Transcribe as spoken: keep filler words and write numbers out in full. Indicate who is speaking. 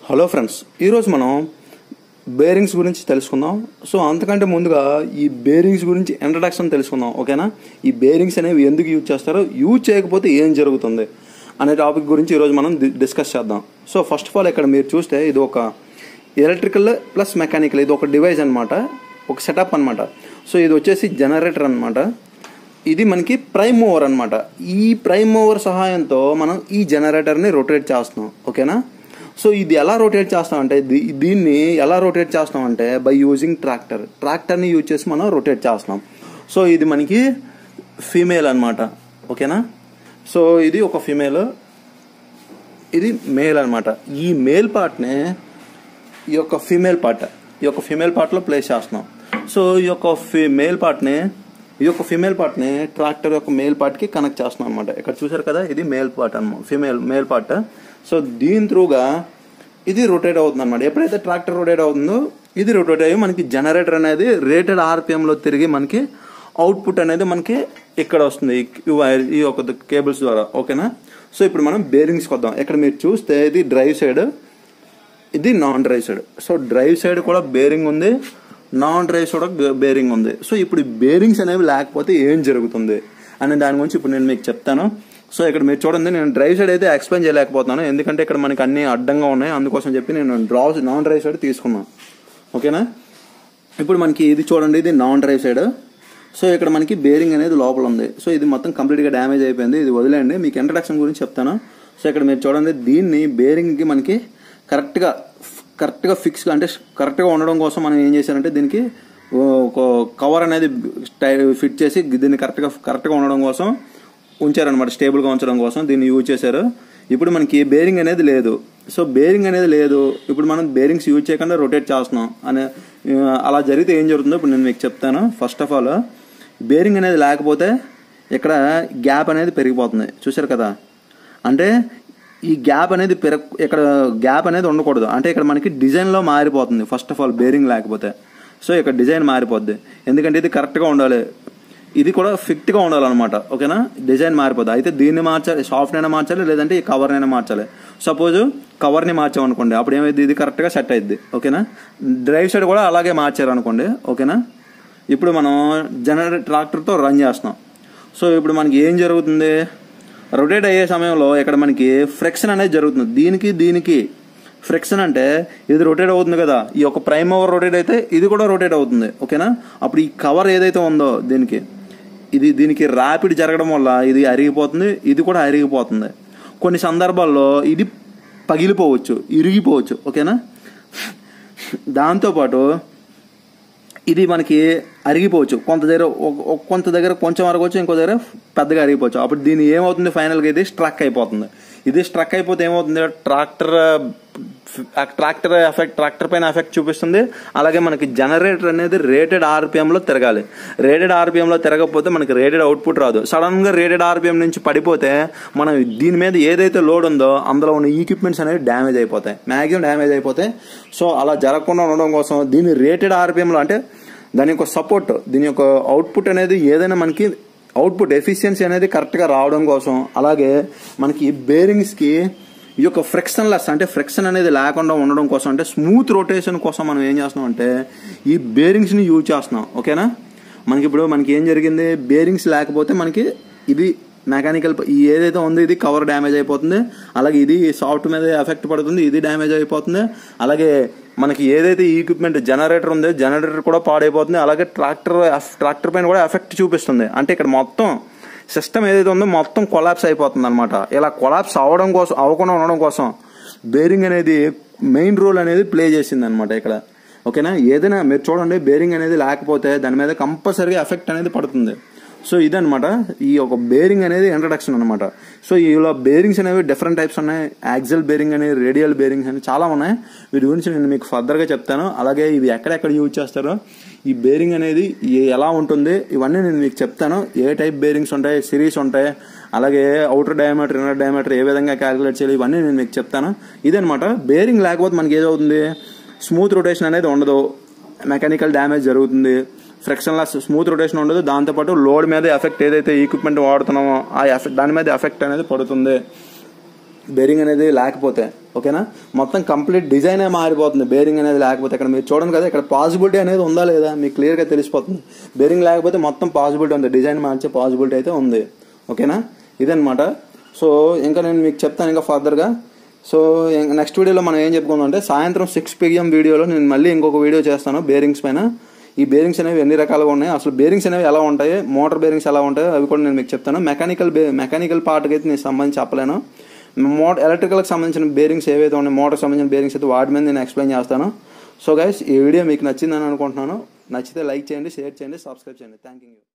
Speaker 1: Hello friends, ఈరోజు మనం bearings గురించి తెలుసుకుందాం. సో అంతకంటే ముందుగా ఈ బేరింగ్స్ గురించి ఇంట్రడక్షన్ తెలుసుకుందాం. ఓకేనా? ఈ బేరింగ్స్ అనేవి ఎందుకు యూజ్ చేస్తారో, యూజ్ చేయకపోతే ఏం జరుగుతుంది అనే టాపిక్ గురించి ఈరోజు మనం డిస్కస్ చేద్దాం. సో ఫస్ట్ ఆఫ్ ఆల్ ఇక్కడ మీరు చూస్తే ఇది ఒక ఎలక్ట్రికల్ ప్లస్ మెకానికల్, ఇది ఒక డివైస్ అనమాట, ఒక సెటప్ అనమాట. సో ఇది వచ్చేసి జనరేటర్ అనమాట. ఇది మనకి ప్రైమ్ మూవర్ అనమాట. ఈ ప్రైమ్ మూవర్ సహాయంతో మనం ఈ జనరేటర్ని రొటేట్ చేస్తున్నాం. ఓకేనా? సో ఇది ఎలా రొటేట్ చేస్తామంటే, దీన్ని ఎలా రొటేట్ చేస్తామంటే బై యూజింగ్ ట్రాక్టర్. ట్రాక్టర్ని యూజ్ చేసి మనం రొటేట్ చేస్తున్నాం. సో ఇది మనకి ఫీమేల్ అనమాట. ఓకేనా? సో ఇది ఒక ఫీమేల్, ఇది మేల్ అనమాట. ఈ మేల్ పార్ట్ని ఈ యొక్క ఫీమేల్ పార్ట్ ఈ యొక్క ఫీమేల్ పార్ట్లో ప్లేస్ చేస్తున్నాం. సో ఈ యొక్క మేల్ పార్ట్ని ఈ యొక్క ఫీమేల్ పార్ట్ని ట్రాక్టర్ యొక్క మేల్ పార్ట్కి కనెక్ట్ చేస్తున్నాం అనమాట. ఇక్కడ చూసారు కదా, ఇది మేల్ పార్ట్ అనమాట, ఫీమేల్ మేల్ పార్ట్. సో దీని త్రూగా ఇది రొటేట్ అవుతుంది అనమాట. ఎప్పుడైతే ట్రాక్టర్ రొటేట్ అవుతుందో ఇది రొటేట్ అయ్యి మనకి జనరేటర్ అనేది రేటెడ్ ఆర్పిఎంలో తిరిగి మనకి అవుట్పుట్ అనేది మనకి ఇక్కడ వస్తుంది ఈ ఒక కేబుల్స్ ద్వారా. ఓకేనా? సో ఇప్పుడు మనం బేరింగ్స్కి వద్దాం. ఇక్కడ మీరు చూస్తే ఇది డ్రైవ్ సైడ్, ఇది non drive side. So drive side కూడా బేరింగ్ ఉంది, నాన్ డ్రైవ్ సైడ్ బేరింగ్ ఉంది. సో ఇప్పుడు ఈ బేరింగ్స్ అనేవి లేకపోతే ఏం జరుగుతుంది అనే దాని గురించి ఇప్పుడు నేను మీకు చెప్తాను. సో ఇక్కడ మీరు చూడండి, నేను డ్రైవ్ సైడ్ అయితే ఎక్స్ప్లెయిన్ చేయలేకపోతున్నాను, ఎందుకంటే ఇక్కడ మనకి అన్ని అడ్డంగా ఉన్నాయి. అందుకోసం చెప్పి నేను డ్రా నాన్ డ్రైవ్ సైడ్ తీసుకున్నాను. ఓకేనా? ఇప్పుడు మనకి ఇది చూడండి, ఇది నాన్ డ్రైవ్ సైడ్. సో ఇక్కడ మనకి బేరింగ్ అనేది లోపల ఉంది. సో ఇది మొత్తం కంప్లీట్గా డ్యామేజ్ అయిపోయింది. ఇది వదిలేండి, మీకు ఇంట్రడక్షన్ గురించి చెప్తాను. సో ఇక్కడ మీరు చూడండి, దీన్ని బేరింగ్కి మనకి కరెక్ట్గా కరెక్ట్గా ఫిక్స్గా అంటే కరెక్ట్గా ఉండడం కోసం మనం ఏం చేశారంటే దీనికి ఒక కవర్ అనేది ఫిట్ చేసి దీన్ని కరెక్ట్గా కరెక్ట్గా ఉండడం కోసం ఉంచారనమాట, స్టేబుల్గా ఉంచడం కోసం దీన్ని యూజ్ చేశారు. ఇప్పుడు మనకి బేరింగ్ అనేది లేదు. సో బేరింగ్ అనేది లేదు, ఇప్పుడు మనం బేరింగ్స్ యూజ్ చేయకుండా రొటేట్ చేస్తున్నాం అనే అలా జరిగితే ఏం జరుగుతుందో ఇప్పుడు నేను మీకు చెప్తాను. ఫస్ట్ ఆఫ్ ఆల్ బేరింగ్ అనేది లేకపోతే ఇక్కడ గ్యాప్ అనేది పెరిగిపోతుంది. చూసారు కదా, అంటే ఈ గ్యాప్ అనేది పెరగ ఇక్కడ గ్యాప్ అనేది ఉండకూడదు, అంటే ఇక్కడ మనకి డిజైన్లో మారిపోతుంది. ఫస్ట్ ఆఫ్ ఆల్ బేరింగ్ లేకపోతే సో ఇక్కడ డిజైన్ మారిపోద్ది, ఎందుకంటే ఇది కరెక్ట్గా ఉండాలి, ఇది కూడా ఫిట్గా ఉండాలన్నమాట. ఓకేనా? డిజైన్ మారిపోద్ది. అయితే దీన్ని మార్చాలి, సాఫ్ట్ అయినా మార్చాలి, లేదంటే ఈ కవర్నైనా మార్చాలి. సపోజ్ కవర్ని మార్చామనుకోండి, అప్పుడు ఏమైంది, ఇది కరెక్ట్గా సెట్ అయింది. ఓకేనా? డ్రైవ్ సైడ్ కూడా అలాగే మార్చారు అనుకోండి. ఓకేనా? ఇప్పుడు మనం జనరేటర్ ట్రాక్టర్తో రన్ చేస్తున్నాం. సో ఇప్పుడు మనకి ఏం జరుగుతుంది, రొటేట్ అయ్యే సమయంలో ఇక్కడ మనకి ఫ్రిక్షన్ అనేది జరుగుతుంది. దీనికి దీనికి ఫ్రిక్షన్ అంటే ఇది రొటేట్ అవుతుంది కదా, ఈ యొక్క ప్రైమ్ మూవర్ రొటేట్ అయితే ఇది కూడా రొటేట్ అవుతుంది. ఓకేనా? అప్పుడు ఈ కవర్ ఏదైతే ఉందో దీనికి ఇది దీనికి ర్యాపిడ్ జరగడం వల్ల ఇది అరిగిపోతుంది, ఇది కూడా అరిగిపోతుంది. కొన్ని సందర్భాల్లో ఇది పగిలిపోవచ్చు, ఇరిగిపోవచ్చు. ఓకేనా? దాంతోపాటు ఇది మనకి అరిగిపోవచ్చు, కొంత దగ్గర కొంత దగ్గర కొంచెం అరగవచ్చు, ఇంకో దగ్గర పెద్దగా అరిగిపోవచ్చు. అప్పుడు దీన్ని ఏమవుతుంది, ఫైనల్గా ఇది స్ట్రక్ అయిపోతుంది. ఇది స్ట్రక్ అయిపోతే ఏమవుతుంది, ట్రాక్టర్ ట్రాక్టర్ ఎఫెక్ట్ ట్రాక్టర్ పైన ఎఫెక్ట్ చూపిస్తుంది. అలాగే మనకి జనరేటర్ అనేది రేటెడ్ ఆర్పిఎంలో తిరగాలి. రేటెడ్ ఆర్పిఎంలో తిరగకపోతే మనకి రేటెడ్ అవుట్పుట్ రాదు. సడన్గా రేటెడ్ ఆర్పిఎం నుంచి పడిపోతే మనం దీని మీద ఏదైతే లోడ్ ఉందో అందులో ఉన్న ఈక్విప్మెంట్స్ అనేవి డ్యామేజ్ అయిపోతాయి, మ్యాక్సిమం డ్యామేజ్ అయిపోతాయి. సో అలా జరగకుండా ఉండడం కోసం దీన్ని రేటెడ్ ఆర్పిఎంలో, అంటే దాని యొక్క సపోర్ట్, దీని యొక్క అవుట్పుట్ అనేది ఏదైనా మనకి అవుట్పుట్ ఎఫిషియన్సీ అనేది కరెక్ట్గా రావడం కోసం, అలాగే మనకి బేరింగ్స్కి ఈ యొక్క ఫ్రిక్షన్ లెస్ అంటే ఫ్రిక్షన్ అనేది లేకుండా ఉండడం కోసం, అంటే స్మూత్ రొటేషన్ కోసం మనం ఏం చేస్తున్నాం అంటే ఈ బేరింగ్స్ని యూజ్ చేస్తున్నాం. ఓకేనా? మనకి ఇప్పుడు మనకి ఏం జరిగింది, బేరింగ్స్ లేకపోతే మనకి ఇది మెకానికల్ ఏదైతే ఉందో ఇది కవర్ డ్యామేజ్ అయిపోతుంది, అలాగే ఇది సాఫ్ట్ మీద ఎఫెక్ట్ పడుతుంది, ఇది డ్యామేజ్ అయిపోతుంది. అలాగే మనకి ఏదైతే ఈక్విప్మెంట్ జనరేటర్ ఉందో జనరేటర్ కూడా పాడైపోతుంది. అలాగే ట్రాక్టర్ ట్రాక్టర్ పైన కూడా ఎఫెక్ట్ చూపిస్తుంది. అంటే ఇక్కడ మొత్తం సిస్టమ్ ఏదైతే ఉందో మొత్తం కొలాప్స్ అయిపోతుంది అనమాట. ఇలా కొలాప్స్ అవ్వడం కోసం అవ్వకుండా ఉండడం కోసం బేరింగ్ అనేది మెయిన్ రోల్ అనేది ప్లే చేసింది అనమాట ఇక్కడ. ఓకేనా? ఏదైనా మీరు చూడండి, బేరింగ్ అనేది లేకపోతే దాని మీద కంపల్సరీగా ఎఫెక్ట్ అనేది పడుతుంది. సో ఇదనమాట ఈ యొక్క బేరింగ్ అనేది ఇంట్రడక్షన్ అనమాట. సో ఇలా బేరింగ్స్ అనేవి డిఫరెంట్ టైప్స్ ఉన్నాయి. యాక్సిల్ బేరింగ్ అని, రేడియల్ బేరింగ్స్ అని చాలా ఉన్నాయి. వీటి గురించి నేను మీకు ఫర్దర్గా చెప్తాను. అలాగే ఇవి ఎక్కడెక్కడ యూజ్ చేస్తారో, ఈ బేరింగ్ అనేది ఎలా ఉంటుంది, ఇవన్నీ నేను మీకు చెప్తాను. ఏ టైప్ బేరింగ్స్ ఉంటాయి, సిరీస్ ఉంటాయి, అలాగే అవుటర్ డయామీటర్, ఇన్నర్ డయామీటర్ ఏ విధంగా క్యాలిక్యులేట్ చేయాలి, ఇవన్నీ నేను మీకు చెప్తాను. ఇదనమాట. బేరింగ్ లేకపోతే మనకి ఏదవుతుంది, స్మూత్ రొటేషన్ అనేది ఉండదు, మెకానికల్ డ్యామేజ్ జరుగుతుంది, ఫ్రిక్షన్ లెస్ స్మూత్ రొటేషన్ ఉండదు. దాంతోపాటు లోడ్ మీద ఎఫెక్ట్ ఏదైతే ఈక్విప్మెంట్ వాడుతున్నామో ఆ ఎఫెక్ట్ దాని మీద ఎఫెక్ట్ అనేది పడుతుంది. బేరింగ్ అనేది లేకపోతే, ఓకేనా. మొత్తం కంప్లీట్ డిజైనే మారిపోతుంది బేరింగ్ అనేది లేకపోతే. ఇక్కడ మీరు చూడండి కదా, ఇక్కడ పాసిబిలిటీ అనేది ఉందా లేదా మీకు క్లియర్గా తెలిసిపోతుంది. బేరింగ్ లేకపోతే మొత్తం పాసిబిలిటీ ఉంది, డిజైన్ మార్చే పాసిబిలిటీ అయితే ఉంది, ఓకేనా. ఇదనమాట. సో ఇంకా నేను మీకు చెప్తాను ఇంకా ఫర్దర్గా. సో నెక్స్ట్ వీడియోలో మనం ఏం చెప్పుకుందాం అంటే, సాయంత్రం సిక్స్ పిఎం వీడియోలో నేను మళ్ళీ ఇంకొక వీడియో చేస్తాను బేరింగ్స్ పైన. ఈ బేరింగ్స్ అనేవి ఎన్ని రకాలుగా ఉన్నాయి, అసలు బేరింగ్స్ అనేవి ఎలా ఉంటాయి, మోటార్ బేరింగ్స్ ఎలా ఉంటాయో అవి కూడా నేను మీకు చెప్తాను. మెకానికల్ బే మెకానికల్ పార్ట్కి అయితే నేను సంబంధించి చెప్పలేను. మోటార్ ఎలక్ట్రికల్కి సంబంధించిన బేరింగ్స్ ఏవైతే ఉన్నాయి, మోటార్కి సంబంధించిన బేరింగ్స్ అయితే వాటి మీద నేను ఎక్స్ప్లెయిన్ చేస్తాను. సో గైస్, ఈ వీడియో మీకు నచ్చిందని అనుకుంటున్నాను. నచ్చితే లైక్ చేయండి, షేర్ చేయండి, సబ్స్క్రైబ్ చేయండి. Thank you.